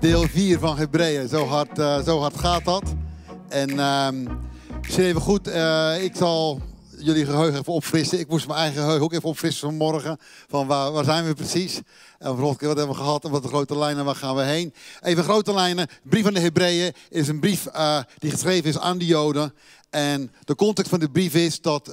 Deel 4 van Hebreeën. Zo hard gaat dat. En zie even goed, ik zal jullie geheugen even opfrissen. Ik moest mijn eigen geheugen ook even opfrissen vanmorgen. Van waar zijn we precies? En wat hebben we gehad en wat de grote lijnen, waar gaan we heen? Even grote lijnen. De brief van de Hebreeën is een brief die geschreven is aan de Joden. En de context van de brief is dat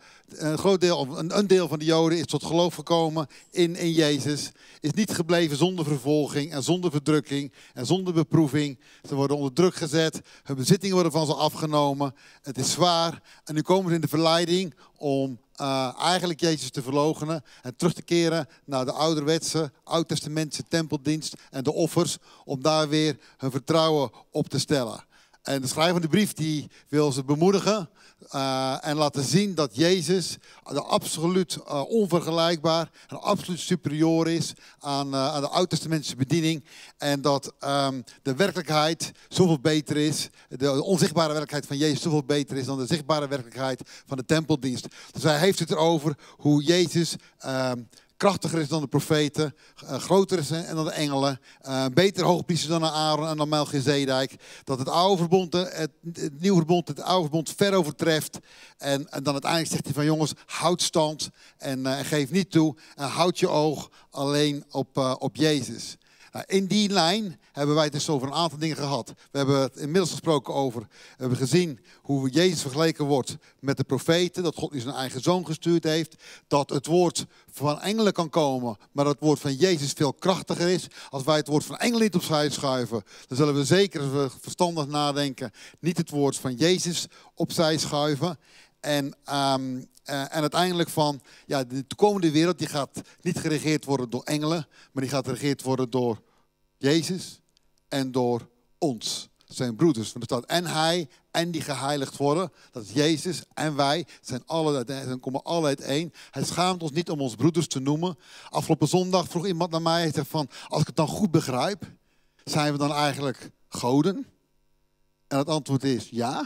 een deel van de Joden is tot geloof gekomen in Jezus. Is niet gebleven zonder vervolging en zonder verdrukking en zonder beproeving. Ze worden onder druk gezet. Hun bezittingen worden van ze afgenomen. Het is zwaar. En nu komen ze in de verleiding om eigenlijk Jezus te verloochenen en terug te keren naar de ouderwetse, oud-testamentse tempeldienst en de offers. Om daar weer hun vertrouwen op te stellen. En de schrijver van de brief die wil ze bemoedigen en laten zien dat Jezus absoluut onvergelijkbaar en absoluut superieur is aan de oud-testamentische bediening. En dat de werkelijkheid zoveel beter is, de onzichtbare werkelijkheid van Jezus zoveel beter is dan de zichtbare werkelijkheid van de tempeldienst. Dus hij heeft het erover hoe Jezus krachtiger is dan de profeten, groter is dan de engelen, beter hoogpriester dan Aaron en dan Melchizedek. Dat het oude verbond, het nieuwe verbond, het oude verbond ver overtreft. En dan uiteindelijk zegt hij van jongens, houd stand en geef niet toe. En houd je oog alleen op Jezus. Nou, in die lijn hebben wij het dus over een aantal dingen gehad. We hebben het inmiddels gesproken over, we hebben gezien hoe Jezus vergeleken wordt met de profeten. Dat God nu zijn eigen zoon gestuurd heeft. Dat het woord van engelen kan komen, maar dat het woord van Jezus veel krachtiger is. Als wij het woord van engelen niet opzij schuiven, dan zullen we zeker, als we verstandig nadenken, niet het woord van Jezus opzij schuiven. En uiteindelijk van, ja, de toekomende wereld die gaat niet geregeerd worden door engelen, maar die gaat geregeerd worden door Jezus en door ons, zijn broeders. Want er staat en hij en die geheiligd worden. Dat is Jezus en wij zijn komen alle uit één. Hij schaamt ons niet om ons broeders te noemen. Afgelopen zondag vroeg iemand naar mij, hij zegt van, als ik het dan goed begrijp, zijn we dan eigenlijk goden? En het antwoord is ja.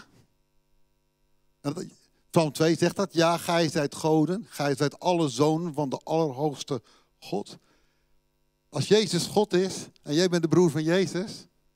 Psalm 2 zegt dat. Ja, gij zijt goden. Gij zijt alle zonen van de Allerhoogste God. Als Jezus God is en jij bent de broer van Jezus.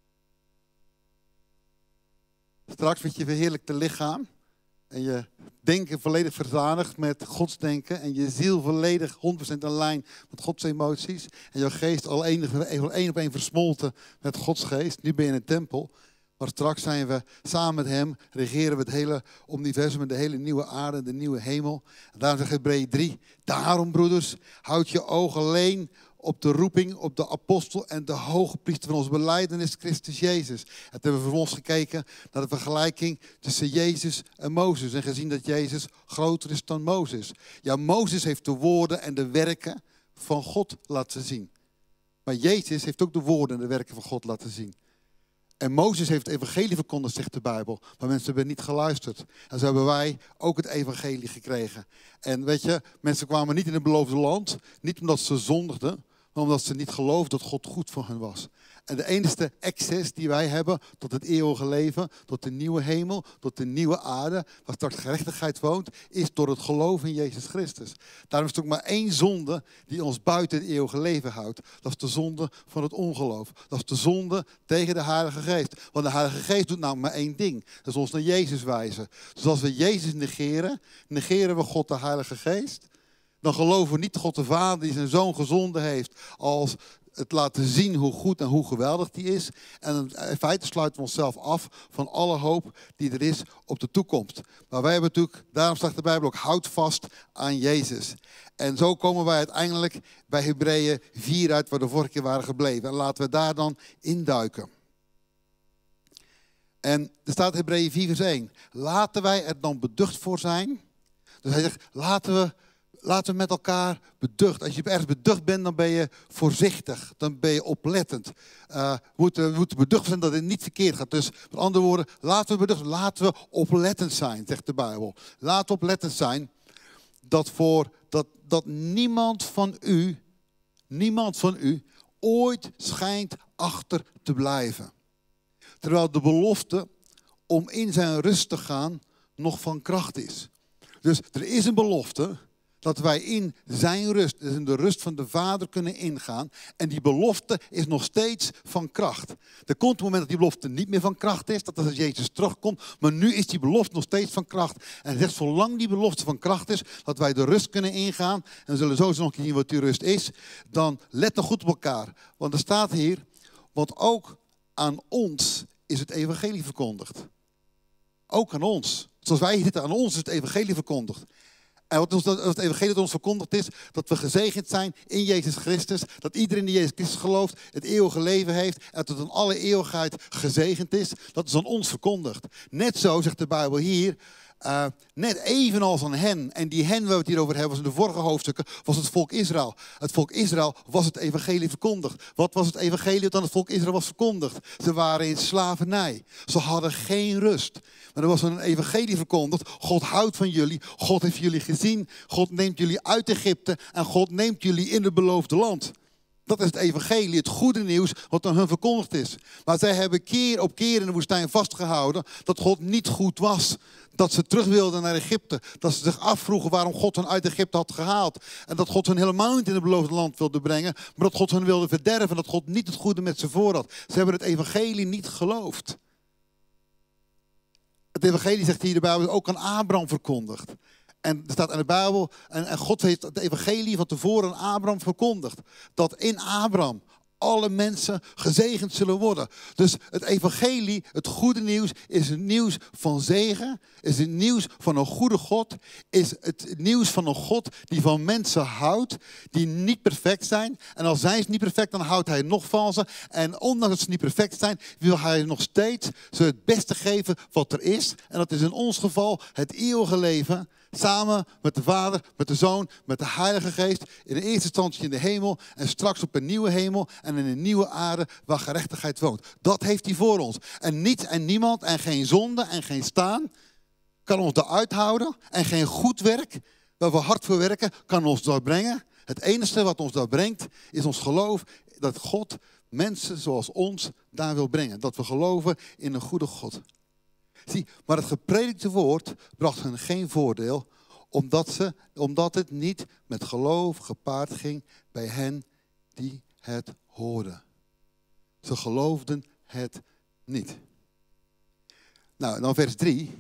Straks met je verheerlijkte lichaam. En je denken volledig verzadigd met Gods denken. En je ziel volledig 100% in lijn met Gods emoties. En je geest al één op één versmolten met Gods geest. Nu ben je in een tempel. Maar straks zijn we samen met hem, regeren we het hele universum en de hele nieuwe aarde, de nieuwe hemel. En daarom zegt Hebreeën 3, daarom broeders, houd je oog alleen op de roeping, op de apostel en de hoge priester van onze belijdenis, Christus Jezus. En toen hebben we vervolgens gekeken naar de vergelijking tussen Jezus en Mozes. En gezien dat Jezus groter is dan Mozes. Ja, Mozes heeft de woorden en de werken van God laten zien. Maar Jezus heeft ook de woorden en de werken van God laten zien. En Mozes heeft het evangelie verkondigd, zegt de Bijbel. Maar mensen hebben niet geluisterd. En zo hebben wij ook het evangelie gekregen. En weet je, mensen kwamen niet in het beloofde land. Niet omdat ze zondigden, maar omdat ze niet geloofden dat God goed voor hen was. En de enige access die wij hebben tot het eeuwige leven, tot de nieuwe hemel, tot de nieuwe aarde, waar straks gerechtigheid woont, is door het geloof in Jezus Christus. Daarom is het ook maar één zonde die ons buiten het eeuwige leven houdt. Dat is de zonde van het ongeloof. Dat is de zonde tegen de Heilige Geest. Want de Heilige Geest doet namelijk maar één ding. Dat is ons naar Jezus wijzen. Dus als we Jezus negeren, negeren we God de Heilige Geest. Dan geloven we niet God de Vader die zijn Zoon gezonden heeft als het laten zien hoe goed en hoe geweldig die is. En in feite sluiten we onszelf af van alle hoop die er is op de toekomst. Maar wij hebben natuurlijk, daarom zegt de Bijbel ook, houd vast aan Jezus. En zo komen wij uiteindelijk bij Hebreeën 4 uit, waar we de vorige keer waren gebleven. En laten we daar dan induiken. En er staat Hebreeën 4 vers 1. Laten wij er dan beducht voor zijn. Dus hij zegt, laten we met elkaar beducht. Als je ergens beducht bent, dan ben je voorzichtig. Dan ben je oplettend. We moeten beducht zijn dat het niet verkeerd gaat. Dus met andere woorden, laten we oplettend zijn, zegt de Bijbel. Laten we oplettend zijn dat niemand van u ooit schijnt achter te blijven. Terwijl de belofte om in zijn rust te gaan nog van kracht is. Dus er is een belofte dat wij in zijn rust, dus in de rust van de Vader kunnen ingaan. En die belofte is nog steeds van kracht. Er komt een moment dat die belofte niet meer van kracht is, dat als Jezus terugkomt. Maar nu is die belofte nog steeds van kracht. En hij zegt, zolang die belofte van kracht is, dat wij de rust kunnen ingaan. En we zullen zo nog een keer zien wat die rust is. Dan let dan goed op elkaar. Want er staat hier, want ook aan ons is het evangelie verkondigd. Ook aan ons. Zoals wij hier zitten, aan ons is het evangelie verkondigd. En wat het evangelie dat ons verkondigd is, dat we gezegend zijn in Jezus Christus. Dat iedereen die Jezus Christus gelooft, het eeuwige leven heeft. En dat het in alle eeuwigheid gezegend is. Dat is aan ons verkondigd. Net zo, zegt de Bijbel hier, net evenals aan hen. En die hen waar we het hier over hebben, was in de vorige hoofdstukken, was het volk Israël. Het volk Israël was het evangelie verkondigd. Wat was het evangelie dat aan het volk Israël was verkondigd? Ze waren in slavernij. Ze hadden geen rust. Maar er was een evangelie verkondigd. God houdt van jullie. God heeft jullie gezien. God neemt jullie uit Egypte. En God neemt jullie in het beloofde land. Dat is het evangelie, het goede nieuws wat aan hun verkondigd is. Maar zij hebben keer op keer in de woestijn vastgehouden dat God niet goed was. Dat ze terug wilden naar Egypte. Dat ze zich afvroegen waarom God hen uit Egypte had gehaald. En dat God hen helemaal niet in het beloofde land wilde brengen. Maar dat God hen wilde verderven. Dat God niet het goede met ze voor had. Ze hebben het evangelie niet geloofd. Het evangelie, zegt hier de Bijbel, ook aan Abraham verkondigd. En er staat in de Bijbel, en God heeft het evangelie van tevoren aan Abraham verkondigd. Dat in Abraham alle mensen gezegend zullen worden. Dus het evangelie, het goede nieuws, is het nieuws van zegen. Is het nieuws van een goede God. Is het nieuws van een God die van mensen houdt. Die niet perfect zijn. En al zijn ze niet perfect, dan houdt hij nog van ze. En ondanks dat ze niet perfect zijn, wil hij nog steeds ze het beste geven wat er is. En dat is in ons geval het eeuwige leven. Samen met de Vader, met de Zoon, met de Heilige Geest. In de eerste instantie in de hemel. En straks op een nieuwe hemel. En in een nieuwe aarde waar gerechtigheid woont. Dat heeft hij voor ons. En niets en niemand en geen zonde en geen staan kan ons eruit houden. En geen goed werk waar we hard voor werken kan ons daar brengen. Het enige wat ons daar brengt is ons geloof dat God mensen zoals ons daar wil brengen. Dat we geloven in een goede God. Zie, maar het gepredikte woord bracht hen geen voordeel, omdat het niet met geloof gepaard ging bij hen die het hoorden. Ze geloofden het niet. Nou, dan vers 3.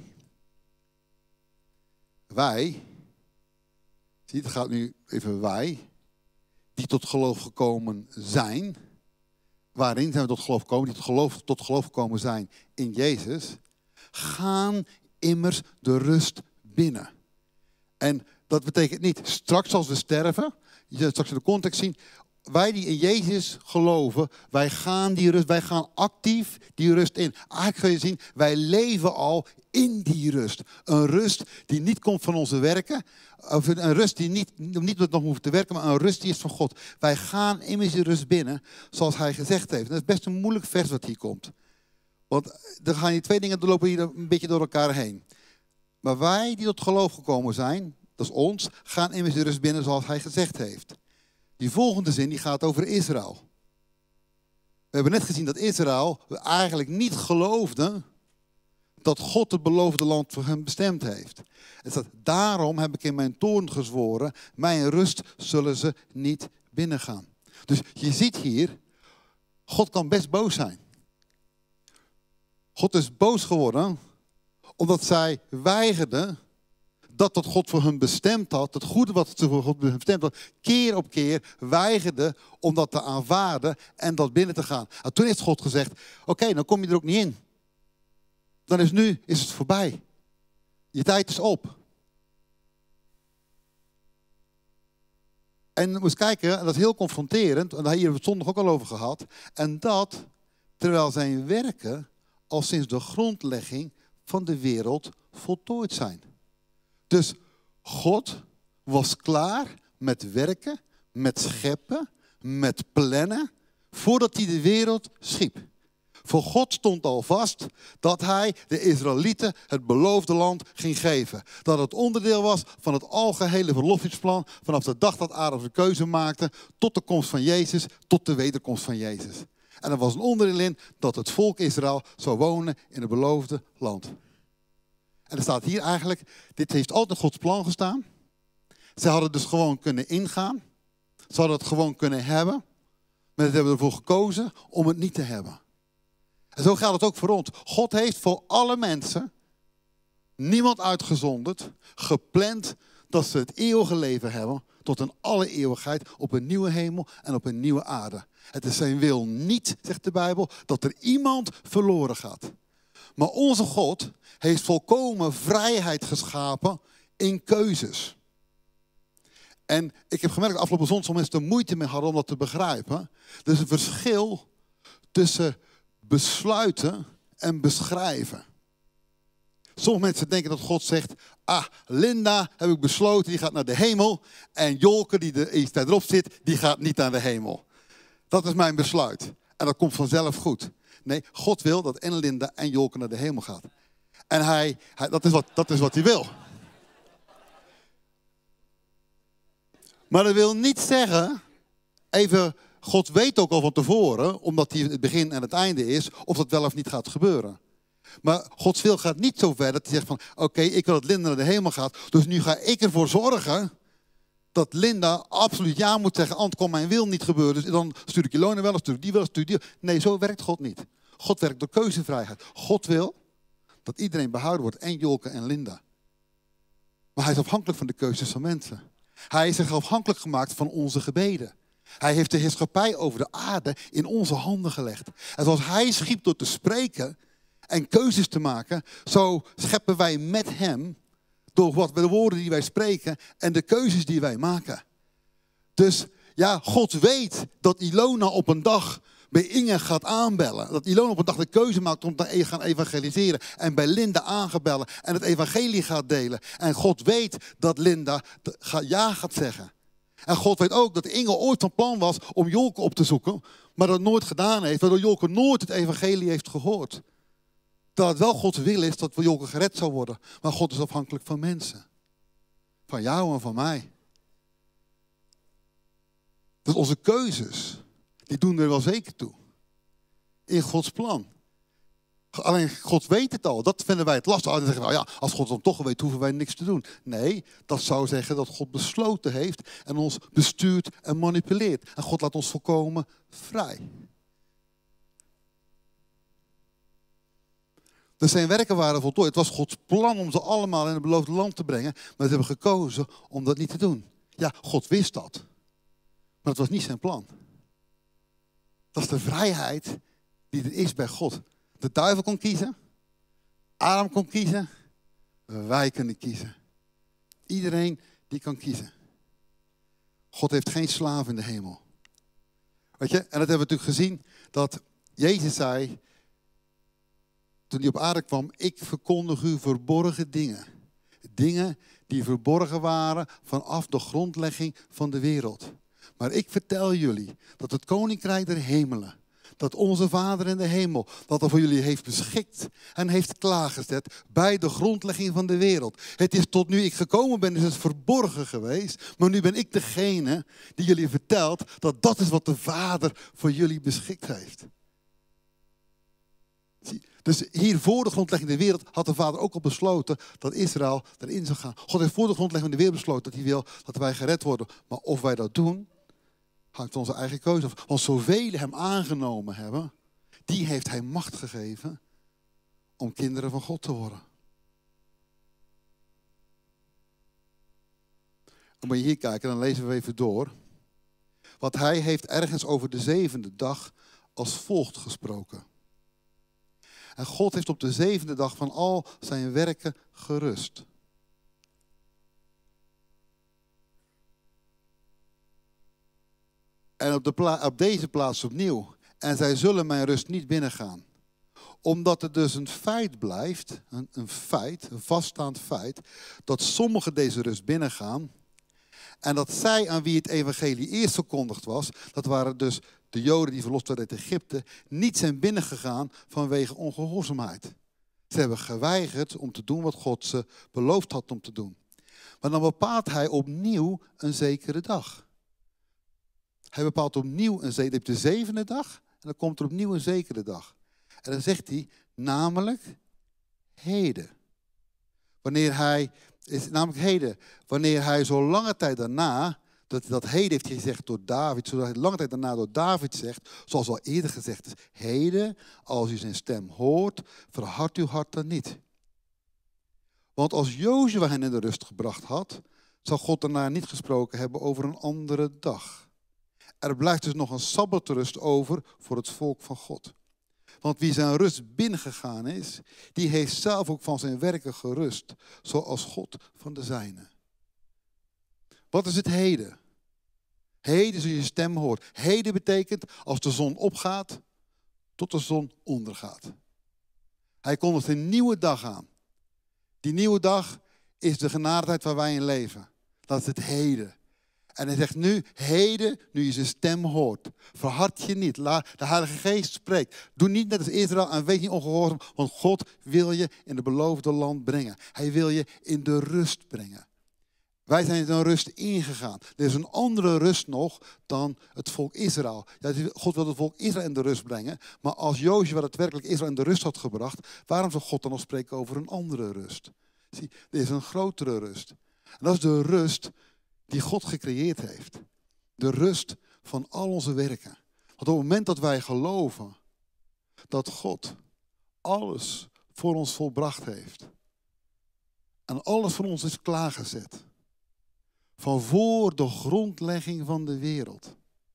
Wij, zie, het gaat nu even wij, die tot geloof gekomen zijn. Waarin zijn we tot geloof gekomen? Die tot geloof gekomen zijn in Jezus. Gaan immers de rust binnen. En dat betekent niet straks als we sterven. Je zult straks in de context zien. Wij die in Jezus geloven, wij gaan die rust, wij gaan actief die rust in. Eigenlijk kun je zien, wij leven al in die rust. Een rust die niet komt van onze werken. Of een rust die niet nog hoeft te werken, maar een rust die is van God. Wij gaan immers die rust binnen, zoals hij gezegd heeft. Dat is best een moeilijk vers wat hier komt. Want dan gaan die twee dingen lopen hier een beetje door elkaar heen. Maar wij die tot geloof gekomen zijn, dat is ons, gaan immers de rust binnen zoals hij gezegd heeft. Die volgende zin die gaat over Israël. We hebben net gezien dat Israël eigenlijk niet geloofde dat God het beloofde land voor hen bestemd heeft. Het staat, daarom heb ik in mijn toorn gezworen, mijn rust zullen ze niet binnengaan. Dus je ziet hier, God kan best boos zijn. God is boos geworden omdat zij weigerden dat wat God voor hen bestemd had, het goede wat ze voor God bestemd had, keer op keer weigerden om dat te aanvaarden en dat binnen te gaan. En toen heeft God gezegd, oké, dan kom je er ook niet in. Dan is het voorbij. Je tijd is op. En we moest kijken, en dat is heel confronterend, en daar hebben we het zondag ook al over gehad, en dat terwijl zijn werken al sinds de grondlegging van de wereld voltooid zijn. Dus God was klaar met werken, met scheppen, met plannen, voordat hij de wereld schiep. Voor God stond al vast dat hij de Israëlieten het beloofde land ging geven. Dat het onderdeel was van het algehele verlossingsplan vanaf de dag dat Adam de keuze maakte tot de komst van Jezus, tot de wederkomst van Jezus. En er was een onderdeel in dat het volk Israël zou wonen in het beloofde land. En er staat hier eigenlijk, dit heeft altijd Gods plan gestaan. Ze hadden dus gewoon kunnen ingaan. Ze hadden het gewoon kunnen hebben. Maar ze hebben ervoor gekozen om het niet te hebben. En zo gaat het ook voor ons. God heeft voor alle mensen, niemand uitgezonderd, gepland dat ze het eeuwige leven hebben tot in alle eeuwigheid op een nieuwe hemel en op een nieuwe aarde. Het is zijn wil niet, zegt de Bijbel, dat er iemand verloren gaat. Maar onze God heeft volkomen vrijheid geschapen in keuzes. En ik heb gemerkt afgelopen zondag dat mensen er moeite mee hadden om dat te begrijpen. Er is een verschil tussen besluiten en beschrijven. Sommige mensen denken dat God zegt, Linda heb ik besloten, die gaat naar de hemel. En Jolke, die erop zit, die gaat niet naar de hemel. Dat is mijn besluit. En dat komt vanzelf goed. Nee, God wil dat en Linda en Jolke naar de hemel gaat. En dat is wat hij wil. Maar dat wil niet zeggen, God weet ook al van tevoren, omdat hij het begin en het einde is, of dat wel of niet gaat gebeuren. Maar Gods wil gaat niet zo ver dat hij zegt van, oké, ik wil dat Linda naar de hemel gaat, dus nu ga ik ervoor zorgen dat Linda absoluut ja moet zeggen, anders kan mijn wil niet gebeuren. Dus dan stuur ik Ilona wel, of stuur ik die wel, of stuur ik die. Nee, zo werkt God niet. God werkt door keuzevrijheid. God wil dat iedereen behouden wordt, en Jolke en Linda. Maar hij is afhankelijk van de keuzes van mensen. Hij is zich afhankelijk gemaakt van onze gebeden. Hij heeft de heerschappij over de aarde in onze handen gelegd. En zoals hij schiep door te spreken en keuzes te maken, zo scheppen wij met hem door de woorden die wij spreken en de keuzes die wij maken. Dus ja, God weet dat Ilona op een dag bij Inge gaat aanbellen. Dat Ilona op een dag de keuze maakt om te gaan evangeliseren. En bij Linda aangebellen en het evangelie gaat delen. En God weet dat Linda ja gaat zeggen. En God weet ook dat Inge ooit van plan was om Jolke op te zoeken. Maar dat nooit gedaan heeft. Waardoor Jolke nooit het evangelie heeft gehoord. Dat het wel Gods wil is dat Jolke gered zou worden. Maar God is afhankelijk van mensen. Van jou en van mij. Dus onze keuzes, die doen er wel zeker toe. In Gods plan. Alleen God weet het al. Dat vinden wij het lastig. Dan zeggen we, ja, als God het toch al weet, hoeven wij niks te doen. Nee, dat zou zeggen dat God besloten heeft en ons bestuurt en manipuleert. En God laat ons volkomen vrij. Dus zijn werken waren voltooid. Het was Gods plan om ze allemaal in het beloofde land te brengen. Maar ze hebben gekozen om dat niet te doen. Ja, God wist dat. Maar het was niet zijn plan. Dat is de vrijheid die er is bij God. De duivel kon kiezen. Adam kon kiezen. Wij kunnen kiezen. Iedereen die kan kiezen. God heeft geen slaaf in de hemel. Weet je, en dat hebben we natuurlijk gezien. Dat Jezus zei, toen hij op aarde kwam, ik verkondig u verborgen dingen. Dingen die verborgen waren vanaf de grondlegging van de wereld. Maar ik vertel jullie dat het koninkrijk der hemelen, dat onze Vader in de hemel, dat er voor jullie heeft beschikt en heeft klaargezet bij de grondlegging van de wereld. Het is tot nu ik gekomen ben, is het verborgen geweest. Maar nu ben ik degene die jullie vertelt dat dat is wat de Vader voor jullie beschikt heeft. Dus hier voor de grondlegging van de wereld had de Vader ook al besloten dat Israël erin zou gaan. God heeft voor de grondlegging van de wereld besloten dat hij wil dat wij gered worden. Maar of wij dat doen, hangt van onze eigen keuze af. Want zoveel hem aangenomen hebben, die heeft hij macht gegeven om kinderen van God te worden. Dan moet je hier kijken, dan lezen we even door. Want hij heeft ergens over de 7e dag als volgt gesproken. En God heeft op de 7e dag van al zijn werken gerust. En op deze plaats opnieuw. En zij zullen mijn rust niet binnengaan. Omdat het dus een feit blijft, een vaststaand feit, dat sommigen deze rust binnengaan. En dat zij aan wie het evangelie eerst verkondigd was, dat waren dus de Joden die verlost werden uit Egypte, niet zijn binnengegaan vanwege ongehoorzaamheid. Ze hebben geweigerd om te doen wat God ze beloofd had om te doen. Maar dan bepaalt hij opnieuw een zekere dag. Hij bepaalt opnieuw een zekere dag. De 7e dag en dan komt er opnieuw een zekere dag. En dan zegt hij, namelijk heden. Wanneer hij is namelijk heden. Wanneer hij zo lange tijd daarna, dat heden heeft hij gezegd door David, zodat hij lange tijd daarna door David zegt, zoals al eerder gezegd is, heden, als u zijn stem hoort, verhard uw hart dan niet. Want als Jozua hen in de rust gebracht had, zal God daarna niet gesproken hebben over een andere dag. Er blijft dus nog een sabbatrust over voor het volk van God. Want wie zijn rust binnengegaan is, die heeft zelf ook van zijn werken gerust, zoals God van de zijne. Wat is het heden? Heden als je je stem hoort. Heden betekent als de zon opgaat, tot de zon ondergaat. Hij kondigt een nieuwe dag aan. Die nieuwe dag is de genadetijd waar wij in leven. Dat is het heden. En hij zegt nu, heden, nu je zijn stem hoort. Verhard je niet. Laat de Heilige Geest spreekt. Doe niet net als Israël en wees niet ongehoorzaam. Want God wil je in het beloofde land brengen. Hij wil je in de rust brengen. Wij zijn in een rust ingegaan. Er is een andere rust nog dan het volk Israël. Ja, God wil het volk Israël in de rust brengen. Maar als Jozua daadwerkelijk Israël in de rust had gebracht, waarom zou God dan nog spreken over een andere rust? Zie, er is een grotere rust. En dat is de rust die God gecreëerd heeft. De rust van al onze werken. Want op het moment dat wij geloven dat God alles voor ons volbracht heeft. En alles voor ons is klaargezet. Van voor de grondlegging van de wereld.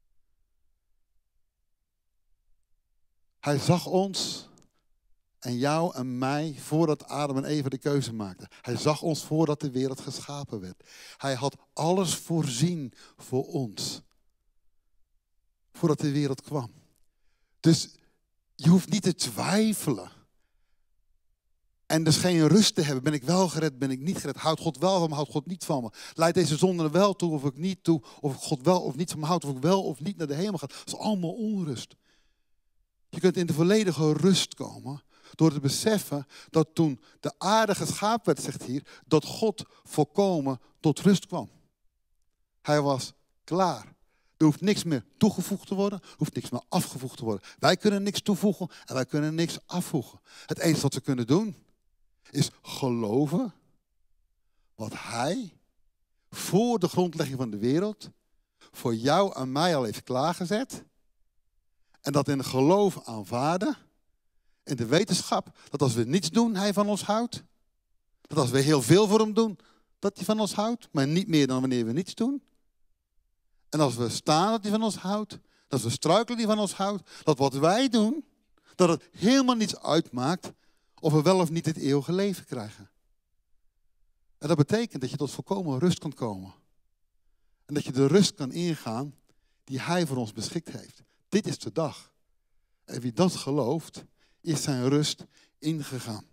Hij zag ons en jou en mij voordat Adam en Eva de keuze maakten. Hij zag ons voordat de wereld geschapen werd. Hij had alles voorzien voor ons. Voordat de wereld kwam. Dus je hoeft niet te twijfelen. En dus geen rust te hebben. Ben ik wel gered, ben ik niet gered? Houdt God wel van me, houdt God niet van me? Leidt deze zonde er wel toe of ik niet toe? Of God wel of niet van me houdt, of ik wel of niet naar de hemel ga? Dat is allemaal onrust. Je kunt in de volledige rust komen door te beseffen dat toen de aarde geschapen werd, zegt hier, dat God volkomen tot rust kwam. Hij was klaar. Er hoeft niks meer toegevoegd te worden, er hoeft niks meer afgevoegd te worden. Wij kunnen niks toevoegen en wij kunnen niks afvoegen. Het enige wat we kunnen doen is geloven wat hij voor de grondlegging van de wereld voor jou en mij al heeft klaargezet. En dat in geloof aanvaarden. In de wetenschap dat als we niets doen, hij van ons houdt. Dat als we heel veel voor hem doen, dat hij van ons houdt. Maar niet meer dan wanneer we niets doen. En als we staan, dat hij van ons houdt. Dat als we struikelen, die van ons houdt. Dat wat wij doen, dat het helemaal niets uitmaakt of we wel of niet het eeuwige leven krijgen. En dat betekent dat je tot volkomen rust kan komen. En dat je de rust kan ingaan die hij voor ons beschikt heeft. Dit is de dag. En wie dat gelooft, is zijn rust ingegaan.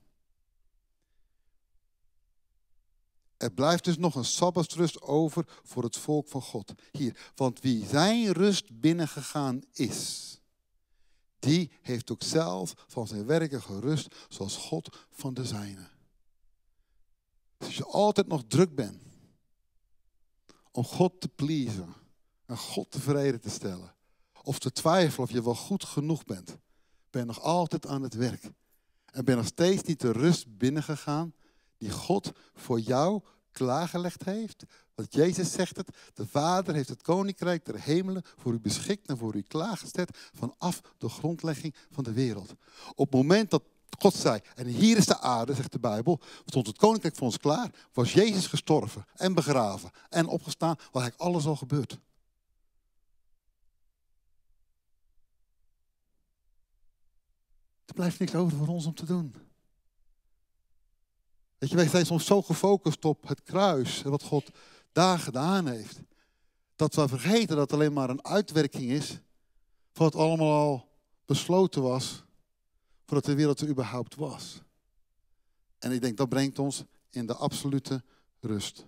Er blijft dus nog een sabbatsrust over voor het volk van God. Hier, want wie zijn rust binnengegaan is, die heeft ook zelf van zijn werken gerust, zoals God van de zijne. Dus als je altijd nog druk bent om God te pleasen en God tevreden te stellen, of te twijfelen of je wel goed genoeg bent, ben je nog altijd aan het werk. En ben je nog steeds niet de rust binnengegaan die God voor jou klaargelegd heeft. Want Jezus zegt het, de Vader heeft het koninkrijk der hemelen voor u beschikt en voor u klaargezet vanaf de grondlegging van de wereld. Op het moment dat God zei, en hier is de aarde, zegt de Bijbel, stond het koninkrijk voor ons klaar, was Jezus gestorven en begraven en opgestaan, was eigenlijk alles al gebeurd. Er blijft niks over voor ons om te doen. Weet je, wij zijn soms zo gefocust op het kruis en wat God daar gedaan heeft. Dat we vergeten dat het alleen maar een uitwerking is van wat allemaal al besloten was voordat de wereld er überhaupt was. En ik denk dat brengt ons in de absolute rust.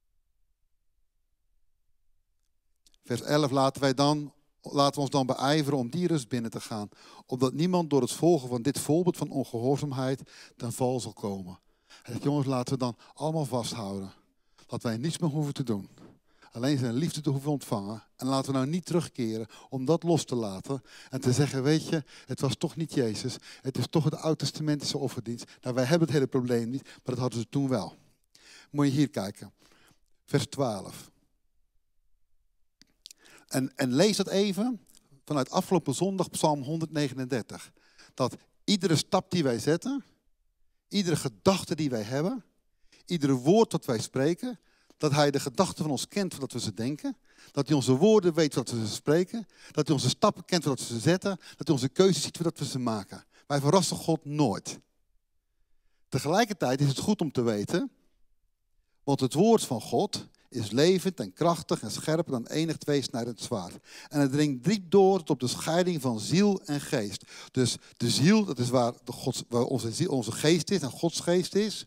Vers 11 laten we ons dan beijveren om die rust binnen te gaan. Opdat niemand door het volgen van dit voorbeeld van ongehoorzaamheid ten val zal komen. Hij zegt, jongens, laten we dan allemaal vasthouden. Dat wij niets meer hoeven te doen. Alleen zijn liefde te hoeven ontvangen. En laten we nou niet terugkeren om dat los te laten. En te zeggen, weet je, het was toch niet Jezus. Het is toch het oud-testamentische offerdienst. Nou, wij hebben het hele probleem niet, maar dat hadden ze toen wel. Moet je hier kijken. Vers 12. En lees dat even vanuit afgelopen zondag, Psalm 139. Dat iedere stap die wij zetten, iedere gedachte die wij hebben, iedere woord dat wij spreken, dat hij de gedachten van ons kent voordat we ze denken. Dat hij onze woorden weet voordat we ze spreken. Dat hij onze stappen kent voordat we ze zetten. Dat hij onze keuzes ziet voordat we ze maken. Wij verrassen God nooit. Tegelijkertijd is het goed om te weten, want het woord van God is levend en krachtig en scherper dan enig tweesnijdend zwaard. En het dringt diep door tot op de scheiding van ziel en geest. Dus de ziel, dat is waar onze geest is en Gods geest is.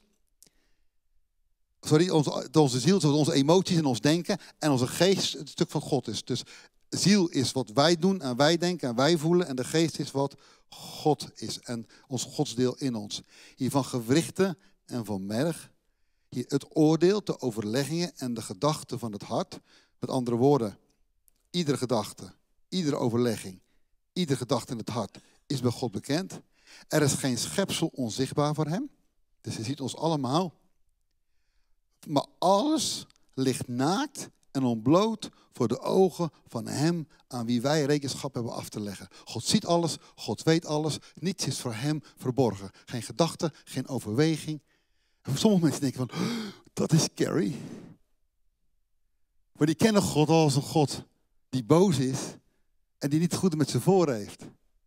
Onze ziel, zoals onze emoties en ons denken. En onze geest het stuk van God is. Dus ziel is wat wij doen en wij denken en wij voelen. En de geest is wat God is. En ons godsdeel in ons. Hier van gewrichten en van merg. Hier het oordeel, de overleggingen en de gedachten van het hart. Met andere woorden, iedere gedachte, iedere overlegging, iedere gedachte in het hart is bij God bekend. Er is geen schepsel onzichtbaar voor hem. Dus hij ziet ons allemaal. Maar alles ligt naakt en ontbloot voor de ogen van hem aan wie wij rekenschap hebben af te leggen. God ziet alles, God weet alles. Niets is voor hem verborgen. Geen gedachte, geen overweging. En sommige mensen denken van, dat is scary. Maar die kennen God als een God die boos is en die niet het goede met ze voor heeft.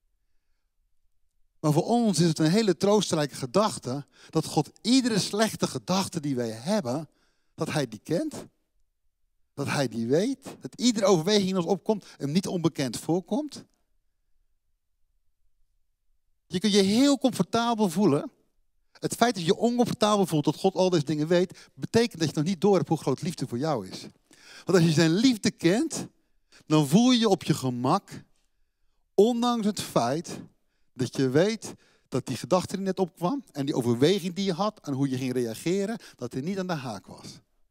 Maar voor ons is het een hele troostrijke gedachte dat God iedere slechte gedachte die wij hebben, dat hij die kent. Dat hij die weet. Dat iedere overweging in ons opkomt hem niet onbekend voorkomt. Je kunt je heel comfortabel voelen. Het feit dat je je oncomfortabel voelt dat God al deze dingen weet, betekent dat je nog niet door hebt hoe groot liefde voor jou is. Want als je zijn liefde kent, dan voel je je op je gemak, ondanks het feit dat je weet dat die gedachte die net opkwam en die overweging die je had en hoe je ging reageren, dat hij niet aan de haak was.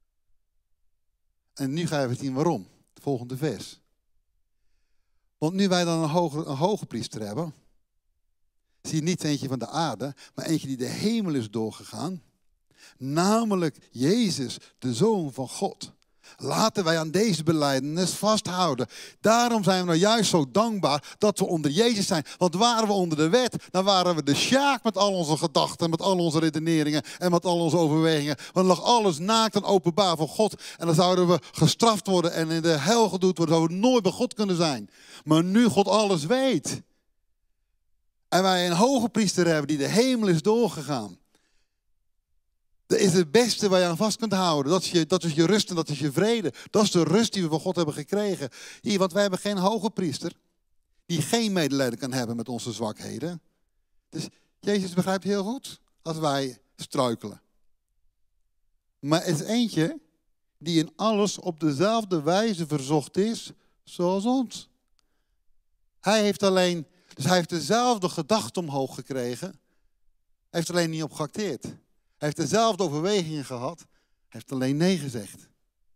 En nu ga je even zien waarom. Het volgende vers. Want nu wij dan een hoge priester hebben, zie je niet eentje van de aarde, maar eentje die de hemel is doorgegaan. Namelijk Jezus, de Zoon van God. Laten wij aan deze belijdenis vasthouden. Daarom zijn we nou juist zo dankbaar dat we onder Jezus zijn. Want waren we onder de wet, dan waren we de sjaak met al onze gedachten, met al onze redeneringen en met al onze overwegingen. Want dan lag alles naakt en openbaar voor God. En dan zouden we gestraft worden en in de hel gedood worden. Zouden we nooit bij God kunnen zijn. Maar nu God alles weet. En wij een hoge priester hebben die de hemel is doorgegaan. Dat is het beste waar je aan vast kunt houden. Dat is je rust en dat is je vrede. Dat is de rust die we van God hebben gekregen. Hier, want wij hebben geen hoge priester die geen medelijden kan hebben met onze zwakheden. Dus Jezus begrijpt heel goed als wij struikelen. Maar er is eentje die in alles op dezelfde wijze verzocht is zoals ons. Hij heeft dezelfde gedachte omhoog gekregen. Hij heeft alleen niet op geacteerd. Hij heeft dezelfde overwegingen gehad. Hij heeft alleen nee gezegd.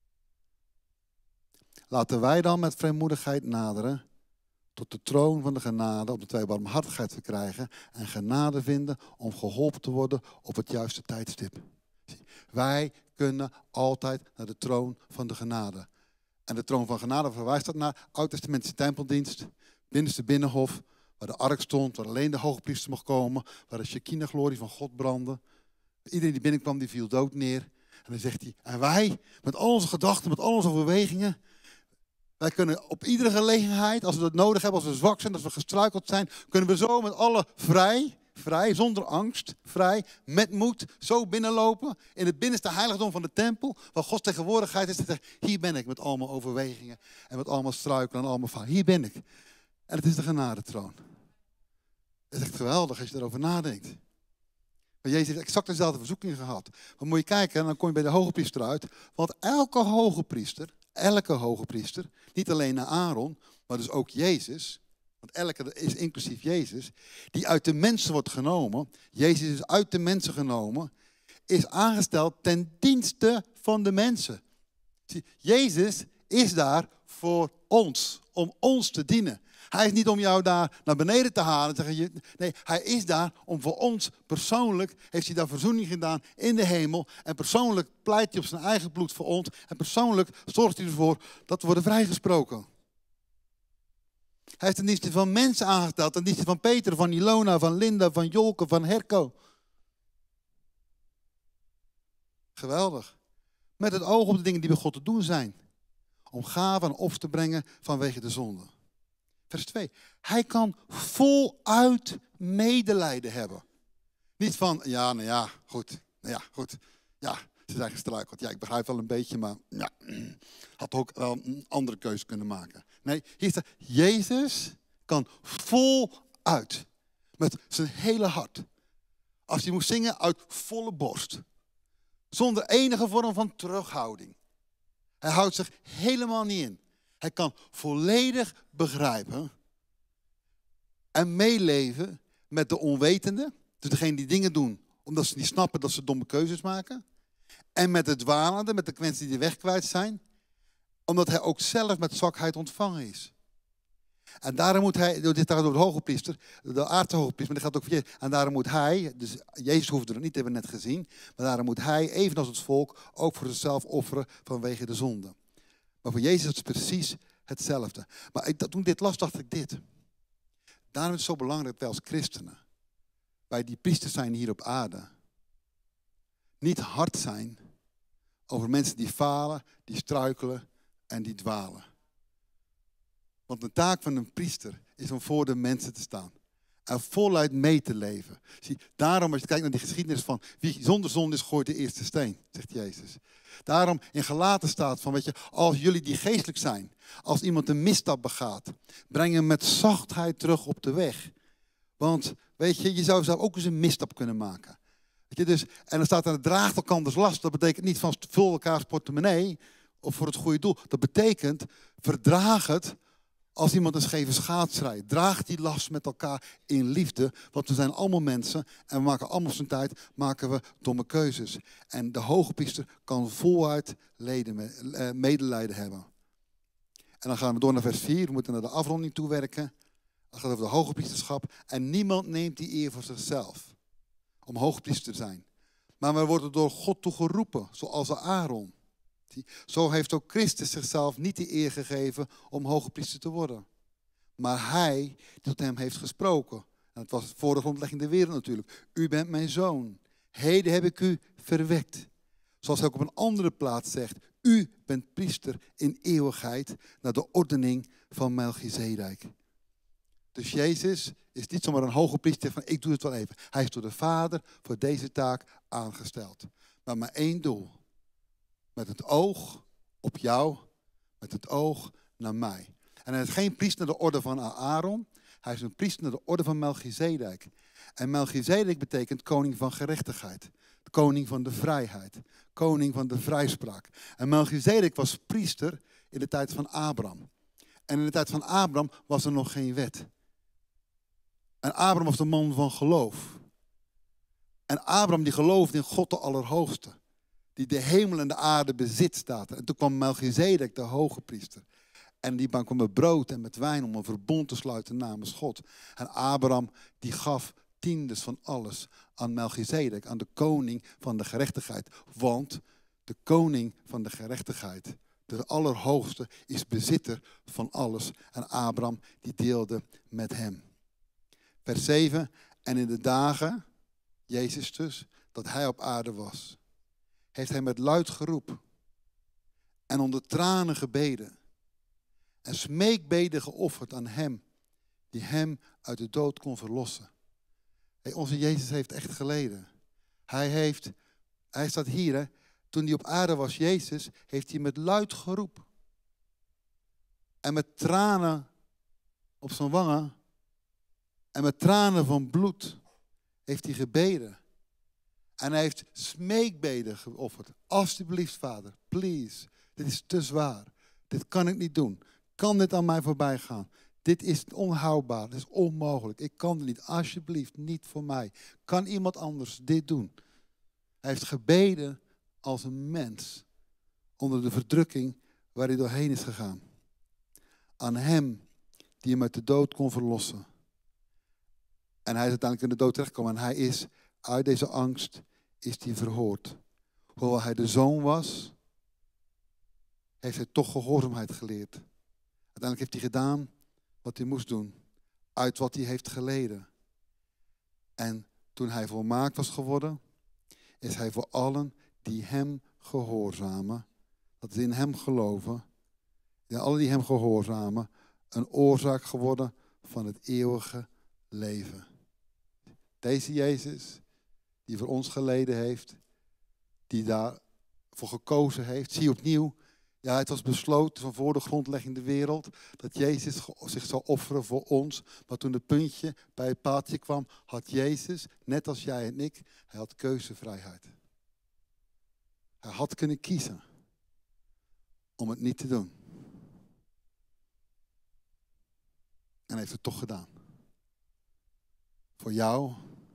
Laten wij dan met vrijmoedigheid naderen tot de troon van de genade, opdat wij barmhartigheid verkrijgen en genade vinden om geholpen te worden op het juiste tijdstip. Wij kunnen altijd naar de troon van de genade. En de troon van genade verwijst dat naar Oud-testamentische tempeldienst, binnenste binnenhof, waar de ark stond, waar alleen de hoogpriester mocht komen, waar de Shekinah-glorie van God brandde. Iedereen die binnenkwam, die viel dood neer. En dan zegt hij, en wij, met al onze gedachten, met al onze overwegingen, wij kunnen op iedere gelegenheid, als we dat nodig hebben, als we zwak zijn, als we gestruikeld zijn, kunnen we zo met alle vrij, zonder angst, vrij, met moed, zo binnenlopen in het binnenste heiligdom van de tempel, waar Gods tegenwoordigheid is. En zegt, hier ben ik met al mijn overwegingen en met al mijn struikelen en al mijn fouten. Hier ben ik. En het is de genadetroon. Het is echt geweldig als je erover nadenkt. Maar Jezus heeft exact dezelfde verzoeking gehad. Maar moet je kijken, en dan kom je bij de hoge priester uit. Want elke hoge priester, niet alleen naar Aaron, maar dus ook Jezus. Want elke is inclusief Jezus. Die uit de mensen wordt genomen. Jezus is uit de mensen genomen. Is aangesteld ten dienste van de mensen. Zie, Jezus is daar voor ons. om ons te dienen. Hij is niet om jou daar naar beneden te halen. Nee, hij is daar om voor ons persoonlijk, heeft hij daar verzoening gedaan in de hemel. En persoonlijk pleit hij op zijn eigen bloed voor ons. En persoonlijk zorgt hij ervoor dat we worden vrijgesproken. Hij heeft een dienst van mensen aangesteld. Een dienst van Peter, van Ilona, van Linda, van Jolke, van Herco. Geweldig. Met het oog op de dingen die bij God te doen zijn. Om gaven en offers te brengen vanwege de zonde. Vers 2. Hij kan voluit medelijden hebben. Niet van, goed. Ja, ze zijn gestruikeld. Ja, ik begrijp wel een beetje, maar ja, had ook wel een andere keuze kunnen maken. Nee, hier staat, Jezus kan voluit. Met zijn hele hart. Als hij moest zingen, uit volle borst. Zonder enige vorm van terughouding. Hij houdt zich helemaal niet in. Hij kan volledig begrijpen en meeleven met de onwetenden. Dus degene die dingen doen omdat ze niet snappen dat ze domme keuzes maken. En met de dwalenden, met de mensen die de weg kwijt zijn. Omdat hij ook zelf met zwakheid ontvangen is. En daarom moet hij, dit gaat over de hoge priester, de aardse hoge priester, maar dat gaat ook voor Jezus. En daarom moet hij, dus Jezus hoefde het niet, hebben we net gezien. Maar daarom moet hij, evenals het volk, ook voor zichzelf offeren vanwege de zonde. Maar voor Jezus is het precies hetzelfde. Maar toen ik dit las, dacht ik dit. Daarom is het zo belangrijk dat wij als christenen, wij die priesters zijn hier op aarde, niet hard zijn over mensen die falen, die struikelen en die dwalen. Want de taak van een priester is om voor de mensen te staan. En voluit mee te leven. Zie, daarom als je kijkt naar die geschiedenis van wie zonder zonde is, gooit de eerste steen, zegt Jezus. Daarom in Galaten staat van, weet je, als jullie die geestelijk zijn, als iemand een misstap begaat, breng hem met zachtheid terug op de weg. Want, weet je, je zou zelf ook eens een misstap kunnen maken. Weet je, dus, en dan staat er, draagt elkanders last. Dat betekent niet van vul elkaars portemonnee of voor het goede doel. Dat betekent, verdraag het. Als iemand een scheve schaats rijdt, draag die last met elkaar in liefde. Want we zijn allemaal mensen en we maken allemaal zijn tijd maken we domme keuzes. En de hoge priester kan voluit medelijden hebben. En dan gaan we door naar vers 4. We moeten naar de afronding toe werken. Dat gaat over de hoge priesterschap. En niemand neemt die eer voor zichzelf. Om hoge priester te zijn. Maar we worden door God toe geroepen, zoals Aaron. Zo heeft ook Christus zichzelf niet de eer gegeven om hoge priester te worden. Maar hij die tot hem heeft gesproken. En het was voor de grondlegging der wereld natuurlijk. U bent mijn zoon. Heden heb ik u verwekt. Zoals hij ook op een andere plaats zegt. U bent priester in eeuwigheid naar de ordening van Melchizedek. Dus Jezus is niet zomaar een hoge priester van ik doe het wel even. Hij is door de Vader voor deze taak aangesteld. Maar maar één doel. Met het oog op jou, met het oog naar mij. En hij is geen priester naar de orde van Aaron. Hij is een priester naar de orde van Melchizedek. En Melchizedek betekent koning van gerechtigheid. Koning van de vrijheid. Koning van de vrijspraak. En Melchizedek was priester in de tijd van Abraham. En in de tijd van Abraham was er nog geen wet. En Abraham was de man van geloof. En Abraham die geloofde in God de Allerhoogste. Die de hemel en de aarde bezit staat. En toen kwam Melchizedek, de hoge priester. En die kwam met brood en met wijn om een verbond te sluiten namens God. En Abraham die gaf tiendes van alles aan Melchizedek, aan de koning van de gerechtigheid. Want de koning van de gerechtigheid, de Allerhoogste, is bezitter van alles. En Abraham die deelde met hem. Vers 7. En in de dagen, Jezus dus, dat hij op aarde was, heeft hij met luid geroep en onder tranen gebeden en smeekbeden geofferd aan hem die hem uit de dood kon verlossen. Hey, onze Jezus heeft echt geleden. Hij staat hier, hè, toen hij op aarde was, Jezus, heeft hij met luid geroep en met tranen op zijn wangen en met tranen van bloed heeft hij gebeden. En hij heeft smeekbeden geofferd. Alsjeblieft, Vader, please. Dit is te zwaar. Dit kan ik niet doen. Kan dit aan mij voorbij gaan? Dit is onhoudbaar. Dit is onmogelijk. Ik kan het niet. Alsjeblieft, niet voor mij. Kan iemand anders dit doen? Hij heeft gebeden als een mens. Onder de verdrukking waar hij doorheen is gegaan. aan hem die hem uit de dood kon verlossen. En hij is uiteindelijk in de dood terechtgekomen. En hij is uit deze angst is hij verhoord. Hoewel hij de zoon was, heeft hij toch gehoorzaamheid geleerd. Uiteindelijk heeft hij gedaan wat hij moest doen. Uit wat hij heeft geleden. En toen hij volmaakt was geworden, is hij voor allen die hem gehoorzamen, dat is in hem geloven, en allen die hem gehoorzamen, een oorzaak geworden van het eeuwige leven. Deze Jezus, die voor ons geleden heeft, die daarvoor gekozen heeft, zie je opnieuw, ja, het was besloten van voor de grondlegging der wereld dat Jezus zich zou offeren voor ons. Maar toen het puntje bij het paaltje kwam, had Jezus, net als jij en ik, hij had keuzevrijheid. Hij had kunnen kiezen om het niet te doen. En hij heeft het toch gedaan. Voor jou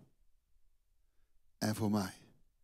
en voor mij.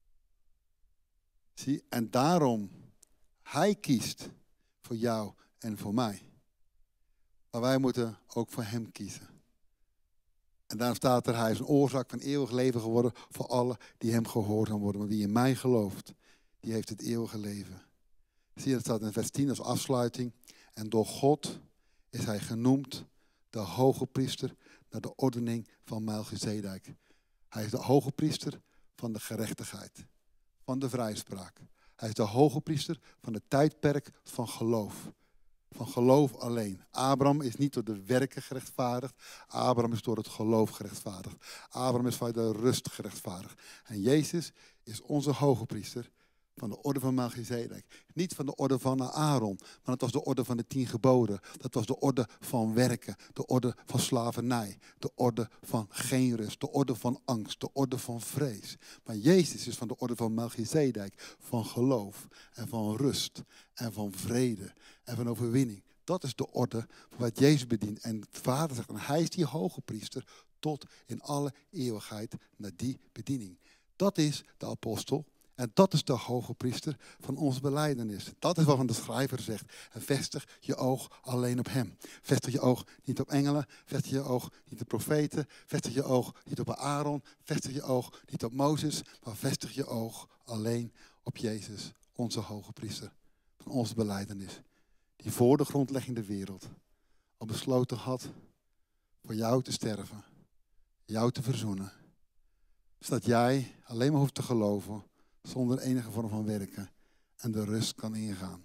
Zie, en daarom, hij kiest voor jou en voor mij. Maar wij moeten ook voor hem kiezen. En daarom staat er, hij is een oorzaak van eeuwig leven geworden voor allen die hem gehoorzaam worden. Maar wie in mij gelooft, die heeft het eeuwige leven. Zie je, dat staat in vers 10 als afsluiting. En door God is hij genoemd de hoge priester naar de ordening van Melchizedek. Hij is de hoge priester van de gerechtigheid, van de vrijspraak. Hij is de hoge priester van het tijdperk van geloof. Van geloof alleen. Abraham is niet door de werken gerechtvaardigd. Abraham is door het geloof gerechtvaardigd. Abraham is van de rust gerechtvaardigd. En Jezus is onze hoge priester van de orde van Melchizedek. Niet van de orde van Aaron, maar dat was de orde van de 10 geboden. Dat was de orde van werken, de orde van slavernij, de orde van geen rust, de orde van angst, de orde van vrees. Maar Jezus is van de orde van Melchizedek, van geloof en van rust en van vrede en van overwinning. Dat is de orde wat Jezus bedient. En het Vader zegt, en hij is die hoge priester tot in alle eeuwigheid naar die bediening. Dat is de apostel. En dat is de hoge priester van onze belijdenis. Dat is waarvan de schrijver zegt. En vestig je oog alleen op hem. Vestig je oog niet op engelen. Vestig je oog niet op profeten. Vestig je oog niet op Aaron. Vestig je oog niet op Mozes. Maar vestig je oog alleen op Jezus, onze hoge priester van onze belijdenis. Die voor de grondlegging der wereld al besloten had voor jou te sterven. Jou te verzoenen. Zodat jij alleen maar hoeft te geloven. Zonder enige vorm van werken. En de rust kan ingaan.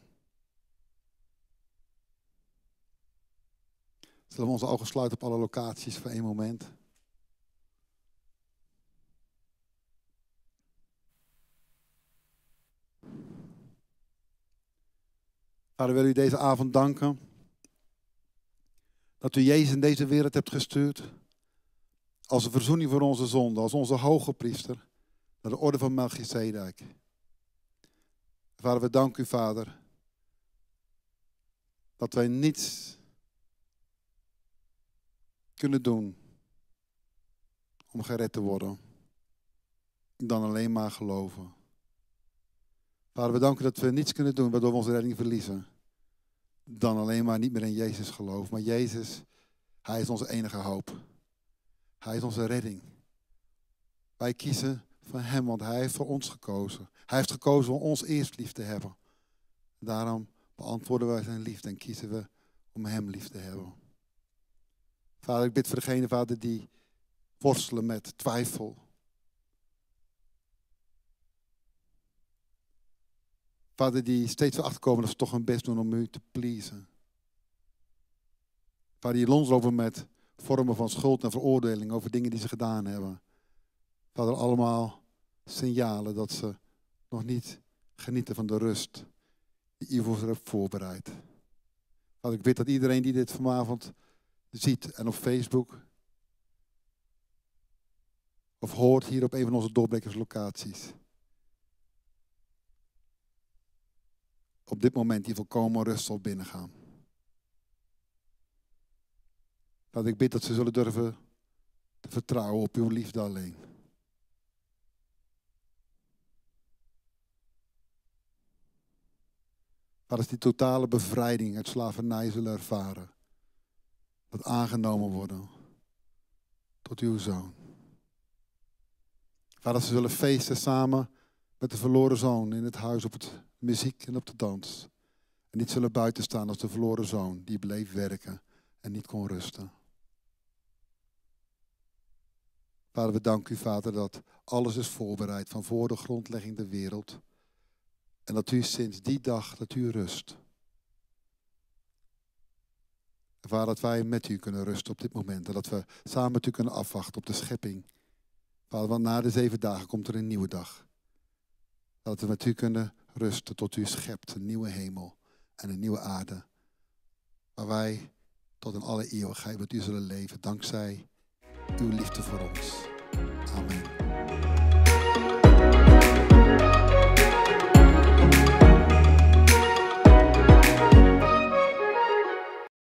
Zullen we onze ogen sluiten op alle locaties voor één moment? Vader, wil u deze avond danken. Dat u Jezus in deze wereld hebt gestuurd. Als een verzoening voor onze zonde. Als onze hoge priester. Naar de orde van Melchizedek. Vader, we danken u, Vader, dat wij niets kunnen doen om gered te worden, dan alleen maar geloven. Vader, we danken dat we niets kunnen doen waardoor we onze redding verliezen, dan alleen maar niet meer in Jezus geloven. Maar Jezus, hij is onze enige hoop. Hij is onze redding. Wij kiezen van hem, want hij heeft voor ons gekozen. Hij heeft gekozen om ons eerst lief te hebben. Daarom beantwoorden wij zijn liefde en kiezen we om hem lief te hebben. Vader, ik bid voor degene, Vader, die worstelen met twijfel. Vader, die steeds weer achterkomen dat ze toch hun best doen om u te pleasen. Vader, die lonslopen met vormen van schuld en veroordeling over dingen die ze gedaan hebben. Vader, allemaal signalen dat ze nog niet genieten van de rust die u voor ze hebt voorbereid. Vader, ik weet dat iedereen die dit vanavond ziet en op Facebook of hoort hier op een van onze doorbrekerslocaties, op dit moment die volkomen rust zal binnengaan. Vader, ik bid dat ze zullen durven te vertrouwen op uw liefde alleen. Vader, die totale bevrijding uit slavernij zullen ervaren. dat aangenomen worden tot uw Zoon. Vader, ze zullen feesten samen met de verloren zoon in het huis op het muziek en op de dans. En niet zullen buiten staan als de verloren zoon die bleef werken en niet kon rusten. Vader, we danken u, Vader, dat alles is voorbereid van voor de grondlegging der wereld. En dat u sinds die dag, dat u rust. En Vader, dat wij met u kunnen rusten op dit moment. En dat we samen met u kunnen afwachten op de schepping. Vader, want na de 7 dagen komt er een nieuwe dag. Dat we met u kunnen rusten tot u schept een nieuwe hemel en een nieuwe aarde. Waar wij tot in alle eeuwigheid met u zullen leven, dankzij uw liefde voor ons.